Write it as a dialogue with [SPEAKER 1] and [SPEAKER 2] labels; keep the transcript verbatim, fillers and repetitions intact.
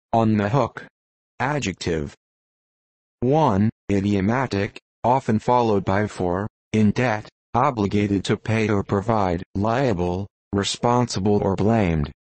[SPEAKER 1] On the hook. Adjective. one. Idiomatic, often followed by for, in debt, obligated to pay or provide, liable, responsible or blamed.